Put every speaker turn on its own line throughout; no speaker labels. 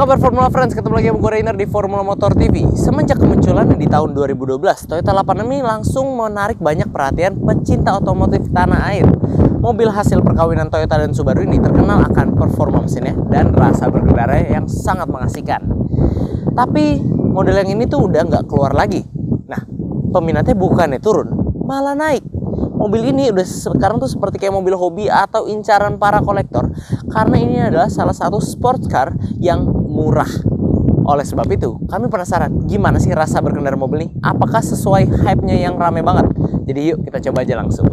Apa kabar Formula Friends? Ketemu lagi sama gue Rainer di Formula Motor TV. Semenjak kemunculan di tahun 2012, Toyota 86 ini langsung menarik banyak perhatian pecinta otomotif tanah air. Mobil hasil perkawinan Toyota dan Subaru ini terkenal akan performa mesinnya dan rasa berkendara yang sangat mengasihkan. Tapi model yang ini tuh udah nggak keluar lagi. Nah, peminatnya bukannya turun, malah naik. Mobil ini udah sekarang tuh seperti kayak mobil hobi atau incaran para kolektor, karena ini adalah salah satu sports car yang murah. Oleh sebab itu, kami penasaran gimana sih rasa berkendara mobil ini? Apakah sesuai hype-nya yang rame banget? Jadi yuk kita coba aja langsung.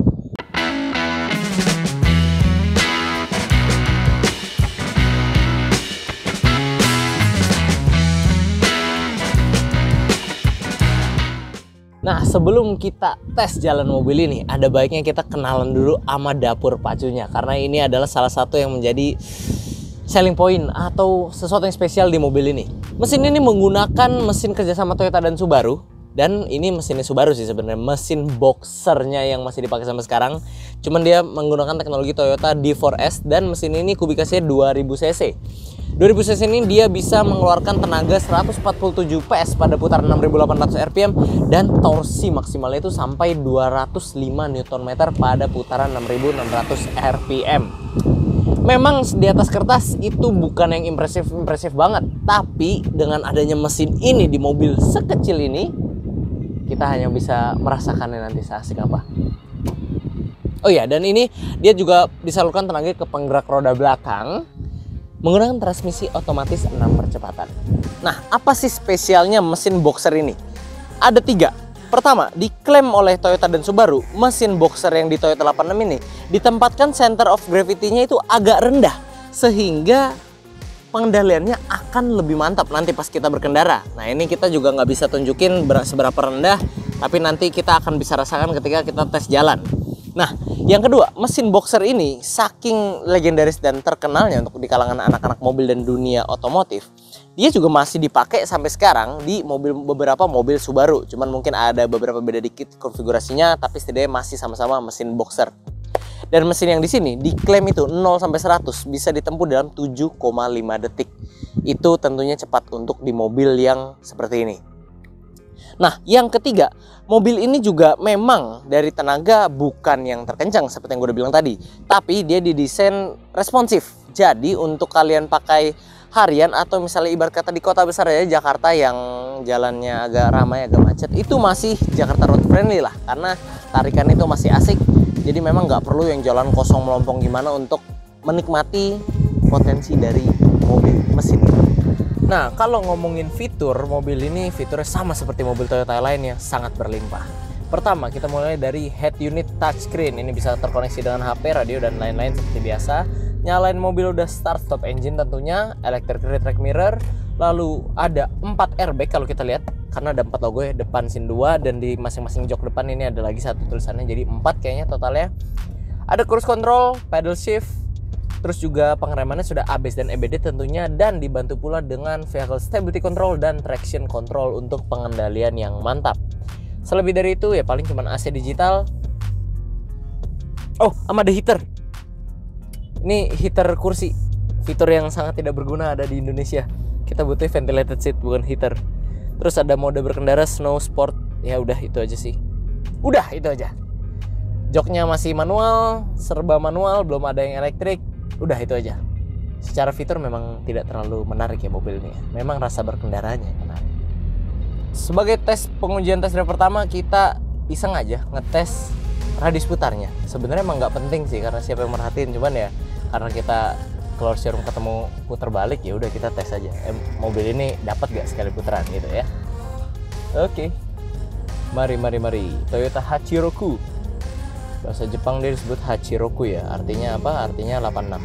Nah, sebelum kita tes jalan mobil ini, ada baiknya kita kenalan dulu sama dapur pacunya. Karena ini adalah salah satu yang menjadi selling point atau sesuatu yang spesial di mobil ini. Mesin ini menggunakan mesin kerjasama Toyota dan Subaru. Dan ini mesinnya Subaru sih sebenarnya, mesin boxernya yang masih dipakai sampai sekarang. Cuman dia menggunakan teknologi Toyota D4S dan mesin ini kubikasinya 2000 cc. 2000 cc ini dia bisa mengeluarkan tenaga 147 PS pada putaran 6800 rpm dan torsi maksimalnya itu sampai 205 Nm pada putaran 6600 rpm. Memang di atas kertas itu bukan yang impresif banget, tapi dengan adanya mesin ini di mobil sekecil ini, kita hanya bisa merasakannya nanti seasik apa. Oh ya, dan ini dia juga disalurkan tenaga ke penggerak roda belakang menggunakan transmisi otomatis 6 percepatan. Nah, apa sih spesialnya mesin boxer ini? Ada 3. Pertama, diklaim oleh Toyota dan Subaru, mesin boxer yang di Toyota 86 ini ditempatkan center of gravity-nya itu agak rendah, sehingga pengendaliannya akan lebih mantap nanti pas kita berkendara. Nah, ini kita juga nggak bisa tunjukin seberapa rendah, tapi nanti kita akan bisa rasakan ketika kita tes jalan. Nah, yang kedua, mesin boxer ini saking legendaris dan terkenalnya untuk di kalangan anak-anak mobil dan dunia otomotif, dia juga masih dipakai sampai sekarang di beberapa mobil Subaru. Cuman mungkin ada beberapa beda dikit konfigurasinya, tapi setidaknya masih sama-sama mesin boxer. Dan mesin yang di sini diklaim itu 0 sampai 100 bisa ditempuh dalam 7,5 detik. Itu tentunya cepat untuk di mobil yang seperti ini. Nah, yang ketiga, mobil ini juga memang dari tenaga bukan yang terkencang seperti yang gue udah bilang tadi, tapi dia didesain responsif. Jadi untuk kalian pakai harian atau misalnya ibarat kata di kota besar ya, Jakarta yang jalannya agak ramai, agak macet, itu masih Jakarta road friendly lah, karena tarikannya itu masih asik. Jadi memang nggak perlu yang jalan kosong melompong gimana untuk menikmati potensi dari mobil mesin ini. Nah, kalau ngomongin fitur, mobil ini fiturnya sama seperti mobil Toyota lainnya, sangat berlimpah. Pertama, kita mulai dari head unit touchscreen. Ini bisa terkoneksi dengan HP, radio, dan lain-lain seperti biasa. Nyalain mobil udah start stop engine tentunya, electric rear mirror. Lalu ada 4 airbag kalau kita lihat, karena ada 4 logo ya, depan sin 2, dan di masing-masing jok depan ini ada lagi satu tulisannya, jadi 4 kayaknya totalnya. Ada cruise control, pedal shift, terus juga pengeremannya sudah ABS dan EBD tentunya, dan dibantu pula dengan vehicle stability control dan traction control untuk pengendalian yang mantap. Selebih dari itu ya paling cuman AC digital. Oh, sama ada heater. Ini heater kursi, fitur yang sangat tidak berguna ada di Indonesia. Kita butuh ventilated seat bukan heater. Terus ada mode berkendara snow sport. Ya udah itu aja sih. Udah itu aja. Joknya masih manual, serba manual, belum ada yang elektrik. Udah itu aja. Secara fitur memang tidak terlalu menarik ya mobil ini. Memang rasa berkendaranya yang menarik. Sebagai pengujian tes drive pertama, kita iseng aja ngetes radius putarnya. Sebenarnya emang nggak penting sih karena siapa yang merhatiin, cuman ya karena kita keluar showroom ketemu putar balik, ya udah kita tes aja. Mobil ini dapat gak sekali putaran gitu ya. Oke. Mari. Toyota Hachiroku. Bahasa Jepang dia disebut Hachiroku ya. Artinya apa? Artinya 86.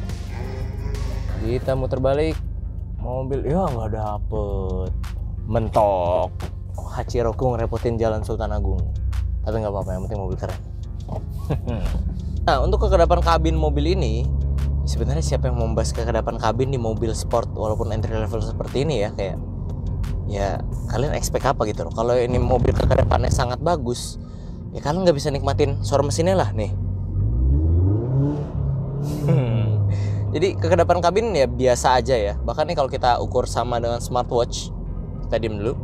Kita muter balik. Mobil ya nggak dapet. Mentok. Hachiroku ngerepotin jalan Sultan Agung. Tapi nggak apa-apa, yang penting mobil keren. Nah, untuk kekedapan kabin mobil ini, sebenarnya siapa yang membahas kekedapan kabin di mobil sport walaupun entry level seperti ini ya, kayak ya kalian expect apa gitu loh. Kalau ini mobil kekedapannya sangat bagus, ya kalian nggak bisa nikmatin suara mesinnya lah nih. Jadi kekedapan kabin ya biasa aja ya. Bahkan nih kalau kita ukur sama dengan smartwatch, kita diem dulu.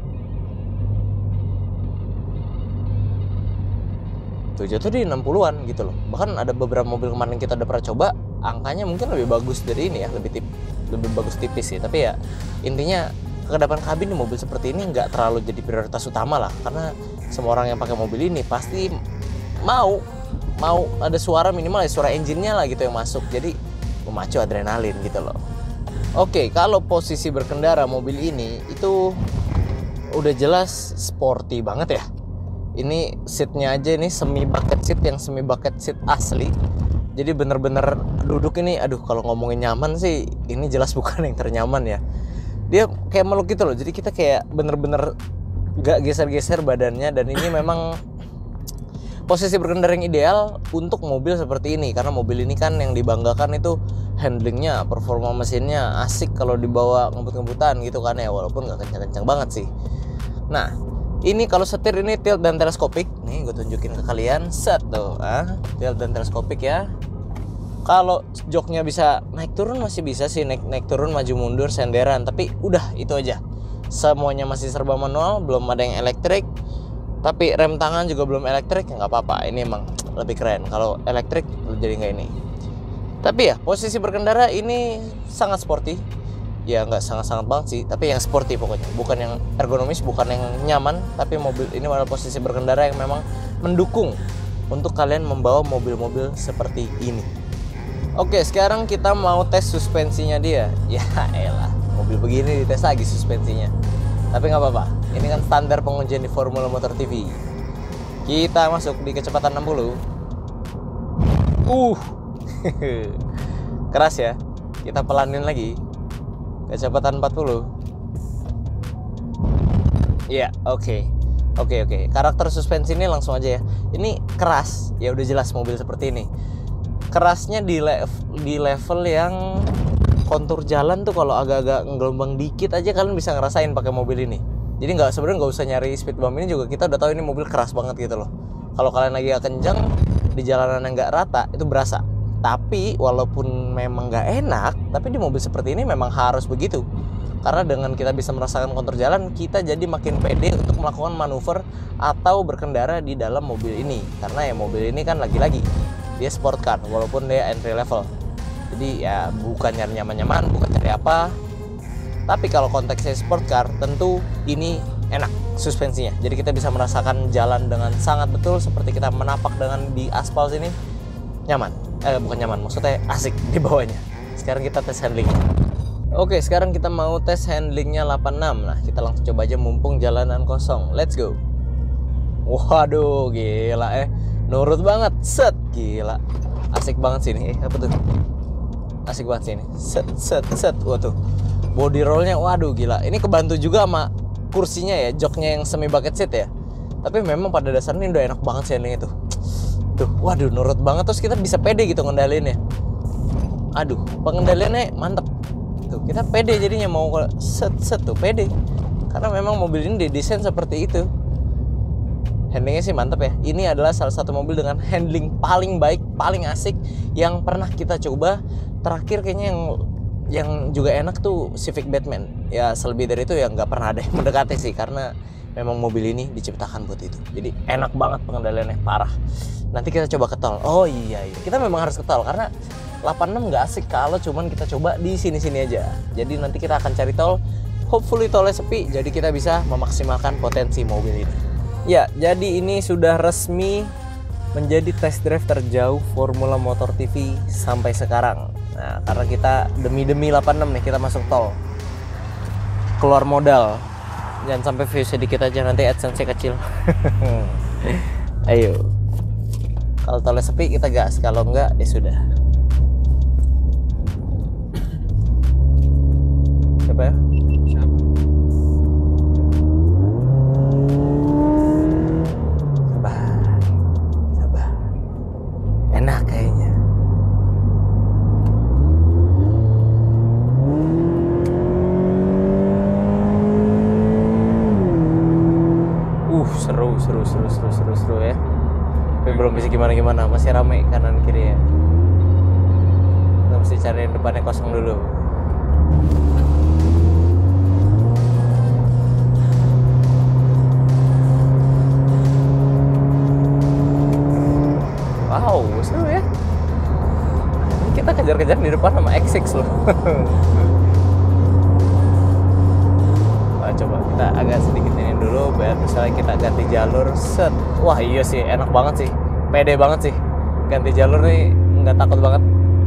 Tuh jatuh di 60-an gitu loh. Bahkan ada beberapa mobil kemarin kita udah pernah coba, angkanya mungkin lebih bagus dari ini ya, lebih bagus tipis sih. Tapi ya intinya kekedapan kabin di mobil seperti ini nggak terlalu jadi prioritas utama lah, karena semua orang yang pakai mobil ini pasti mau ada suara minimal ya, suara engine-nya lah gitu yang masuk, jadi memacu adrenalin gitu loh. Oke, kalau posisi berkendara mobil ini itu udah jelas sporty banget ya. Ini seatnya aja ini semi bucket seat, yang semi bucket seat asli. Jadi bener-bener duduk ini, aduh kalau ngomongin nyaman sih ini jelas bukan yang ternyaman ya. Dia kayak meluk gitu loh, jadi kita kayak bener-bener gak geser-geser badannya. Dan ini memang posisi berkendara yang ideal untuk mobil seperti ini, karena mobil ini kan yang dibanggakan itu handlingnya, performa mesinnya asik kalau dibawa ngebut-ngebutan gitu kan ya, walaupun gak kencang-kencang banget sih. Nah ini kalau setir ini tilt dan teleskopik. Nih gue tunjukin ke kalian, set tuh, tilt dan teleskopik ya. Kalau joknya bisa naik turun masih bisa sih, naik turun maju mundur senderan, tapi udah itu aja. Semuanya masih serba manual, belum ada yang elektrik. Tapi rem tangan juga belum elektrik, ya nggak apa-apa. Ini emang lebih keren. Kalau elektrik jadi nggak ini. Tapi ya posisi berkendara ini sangat sporty. Ya nggak sangat-sangat banget sih, tapi yang sporty pokoknya. Bukan yang ergonomis, bukan yang nyaman, tapi mobil ini adalah posisi berkendara yang memang mendukung untuk kalian membawa mobil-mobil seperti ini. Oke, sekarang kita mau tes suspensinya dia. Ya elah, mobil begini dites lagi suspensinya. Tapi nggak apa-apa, ini kan standar pengujian di Formula Motor TV. Kita masuk di kecepatan 60. Keras ya. Kita pelanin lagi. Kecepatan 40. Iya, oke. Karakter suspensi ini langsung aja ya. Ini keras, ya udah jelas mobil seperti ini. Kerasnya di level yang kontur jalan tuh kalau agak-agak ngelombang dikit aja kalian bisa ngerasain pakai mobil ini. Jadi sebenarnya nggak usah nyari speed bump, ini juga kita udah tahu ini mobil keras banget gitu loh. Kalau kalian lagi gak kenceng di jalanan yang nggak rata itu berasa. Tapi walaupun memang nggak enak, tapi di mobil seperti ini memang harus begitu. Karena dengan kita bisa merasakan kontur jalan, kita jadi makin pede untuk melakukan manuver atau berkendara di dalam mobil ini. Karena ya mobil ini kan lagi-lagi dia sport car, walaupun dia entry level. Jadi ya bukan nyari nyaman-nyaman, bukan cari apa. Tapi kalau konteksnya sport car, tentu ini enak suspensinya. Jadi kita bisa merasakan jalan dengan sangat betul, seperti kita menapak dengan di aspal sini. Nyaman. Bukan nyaman, maksudnya asik di bawahnya. Sekarang kita tes handlingnya. Oke, sekarang kita mau tes handlingnya 86. Nah, kita langsung coba aja mumpung jalanan kosong. Let's go. Waduh, gila nurut banget. Set, gila. Asik banget sih ini. Apa tuh? Asik banget sih ini. Set. Waduh. Body rollnya, waduh gila. Ini kebantu juga sama kursinya ya, joknya yang semi bucket seat ya. Tapi memang pada dasarnya ini udah enak banget sih handling itu. Tuh, waduh nurut banget, terus kita bisa pede gitu ngendalinnya. Aduh, pengendaliannya mantep. Tuh, kita pede jadinya mau set tuh pede. Karena memang mobil ini didesain seperti itu. Handlingnya sih mantep ya. Ini adalah salah satu mobil dengan handling paling baik, paling asik yang pernah kita coba. Terakhir kayaknya yang juga enak tuh Civic Batman. Ya selebih dari itu ya nggak pernah ada yang mendekati sih, karena memang mobil ini diciptakan buat itu. Jadi enak banget pengendaliannya, parah. Nanti kita coba ke tol. Oh iya, kita memang harus ke tol karena 86 nggak asik kalau cuman kita coba di sini-sini aja. Jadi nanti kita akan cari tol, hopefully tolnya sepi, jadi kita bisa memaksimalkan potensi mobil ini. Ya, jadi ini sudah resmi menjadi test drive terjauh Formula Motor TV sampai sekarang. Nah, karena kita demi 86 nih kita masuk tol. Keluar modal. Jangan sampai view sedikit aja, nanti AdSense-nya kecil. Ayo. Kalau tolnya sepi kita gas, kalau enggak ya sudah. Siapa ya? Sabar. Enak kayaknya. Seru ya. Tapi belum bisa gimana, masih ramai kanan kiri ya. Kita mesti cari yang depannya kosong dulu. Wow, seru ya. Ini kita kejar-kejar di depan sama X6 loh. Wah, coba kita agak sedikit ini dulu biar misalnya kita ganti jalur set. Wah iya sih, enak banget sih, pede banget sih. Ganti jalur nih nggak takut banget.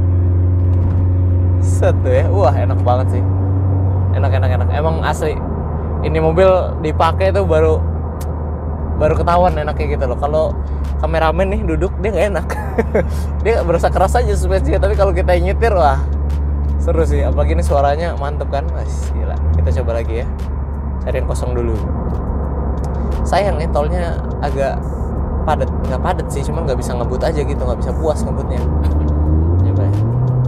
Set tuh ya, wah enak banget sih. Enak. Emang asli. Ini mobil dipakai tuh baru ketahuan enaknya gitu loh. Kalau kameramen nih duduk dia nggak enak. Dia berasa keras aja suspensinya, tapi kalau kita nyetir wah seru sih. Apalagi ini suaranya mantep kan. Wah gila. Kita coba lagi ya. Cari yang kosong dulu. Sayang nih tolnya agak padat. Nggak padat sih, cuman nggak bisa ngebut aja gitu, nggak bisa puas ngebutnya. Coba ya.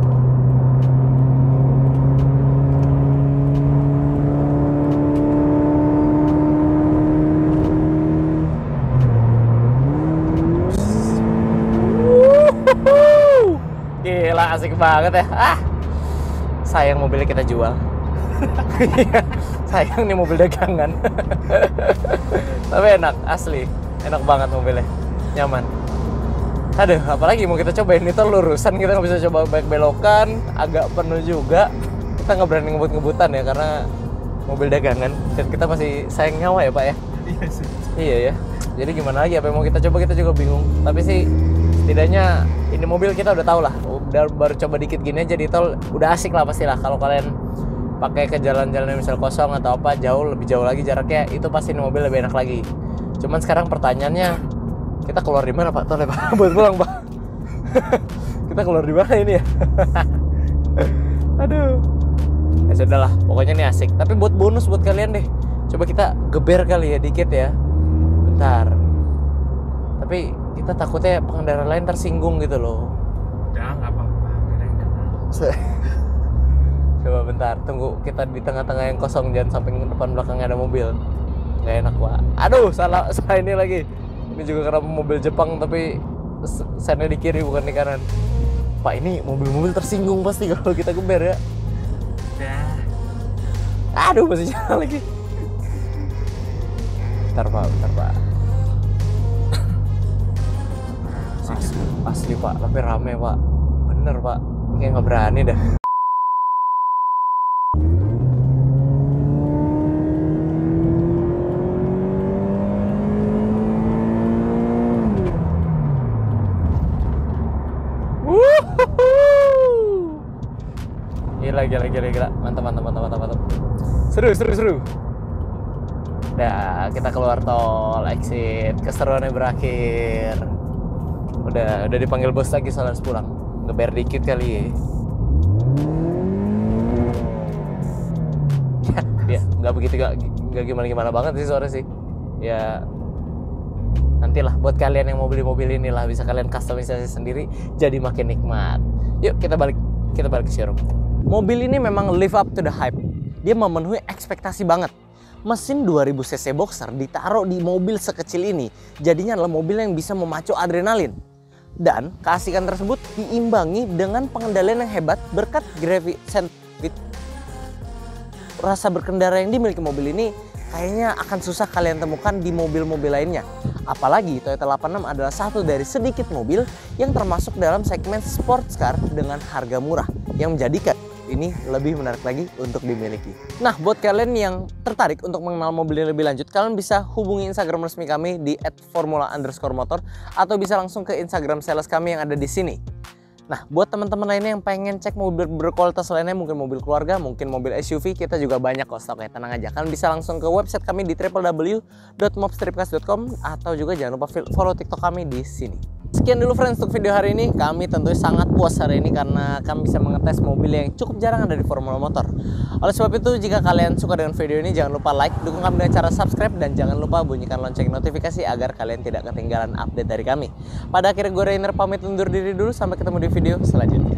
Gila, asik banget ya. Sayang mobilnya kita jual. Sayang nih mobil dagangan. Tapi enak, asli. Enak banget mobilnya. Nyaman. Aduh, apalagi mau kita cobain. Itu lurusan, kita nggak bisa coba baik belokan. Agak penuh juga. Kita nggak berani ngebut-ngebutan ya, karena mobil dagangan. Dan kita masih sayang nyawa ya Pak ya.
Iya sih.
Iya ya. Jadi gimana lagi, apa yang mau kita coba, kita juga bingung. Tapi sih setidaknya ini mobil kita udah tahu lah, udah baru coba dikit gini aja di tol udah asik lah pastilah. Kalau kalian pakai ke jalan-jalan yang misal kosong atau apa lebih jauh lagi jaraknya, itu pasti ini mobil lebih enak lagi. Cuman sekarang pertanyaannya, kita keluar di mana Pak tol ya Pak? Buat pulang Pak. Kita keluar di mana ini ya? Aduh. Ya sudahlah, pokoknya ini asik. Tapi buat bonus buat kalian deh, coba kita geber kali ya dikit ya. Bentar. Tapi kita takutnya pengendara lain tersinggung gitu loh.
Udah nggak apa-apa, nggak ada yang kenal.
Coba bentar, tunggu kita di tengah-tengah yang kosong, jangan sampai depan belakangnya ada mobil. Nggak enak Pak. Aduh, salah ini lagi. Ini juga karena mobil Jepang tapi sennya di kiri bukan di kanan. Pak, ini mobil-mobil tersinggung pasti kalau kita geber ya.
Udah.
Aduh, masih jalan lagi. Bentar Pak. Asli Pak, tapi rame Pak. Bener Pak, kayak nggak berani dah. Gila. Mantap. Seru. Udah, kita keluar tol, exit. Keseruannya berakhir. Udah dipanggil bos lagi, soalnya harus pulang. Ngeber dikit kali ya. Nggak begitu, nggak gimana banget sih suara sih. Ya nantilah buat kalian yang mau beli mobil ini lah, bisa kalian customisasi sendiri jadi makin nikmat. Yuk kita balik ke showroom. Mobil ini memang live up to the hype. Dia memenuhi ekspektasi banget. Mesin 2000 cc boxer ditaruh di mobil sekecil ini, jadinya adalah mobil yang bisa memacu adrenalin. Dan keasikan tersebut diimbangi dengan pengendalian yang hebat berkat gravity. Rasa berkendara yang dimiliki mobil ini kayaknya akan susah kalian temukan di mobil-mobil lainnya. Apalagi Toyota 86 adalah satu dari sedikit mobil yang termasuk dalam segmen sports car dengan harga murah, yang menjadikan ini lebih menarik lagi untuk dimiliki. Nah, buat kalian yang tertarik untuk mengenal mobil ini lebih lanjut, kalian bisa hubungi Instagram resmi kami di @formula_motor atau bisa langsung ke Instagram sales kami yang ada di sini. Nah, buat teman-teman lainnya yang pengen cek mobil berkualitas lainnya, mungkin mobil keluarga, mungkin mobil SUV, kita juga banyak kok stoknya, tenang aja. Kalian bisa langsung ke website kami di www.mobstripcast.com atau juga jangan lupa follow TikTok kami di sini. Sekian dulu friends untuk video hari ini. Kami tentunya sangat puas hari ini karena kami bisa mengetes mobil yang cukup jarang ada di Formula Motor. Oleh sebab itu, jika kalian suka dengan video ini, jangan lupa like, dukung kami dengan cara subscribe, dan jangan lupa bunyikan lonceng notifikasi agar kalian tidak ketinggalan update dari kami. Pada akhirnya gue Rainer pamit undur diri dulu, sampai ketemu di video selanjutnya.